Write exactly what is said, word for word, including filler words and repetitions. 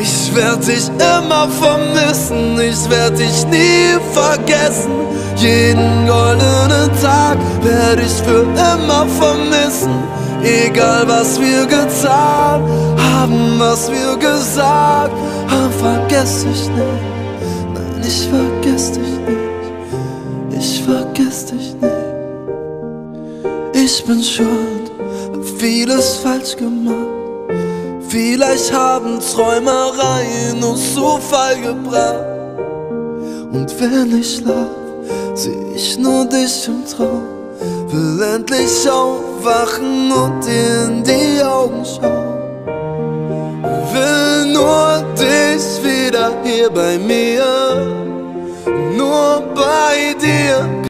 Ich werd dich immer vermissen, ich werd dich nie vergessen. Jeden goldenen Tag werd ich für immer vermissen. Egal was wir getan haben, was wir gesagt haben, vergess dich nicht. Nein, ich vergess dich nicht, ich vergess dich nicht. Ich bin schuld, hab vieles falsch gemacht. Vielleicht haben Träumereien uns zu Fall gebracht. Und wenn ich schlaf, seh ich nur dich im Traum. Will endlich aufwachen und dir in die Augen schauen. Will nur dich wieder hier bei mir, nur bei dir.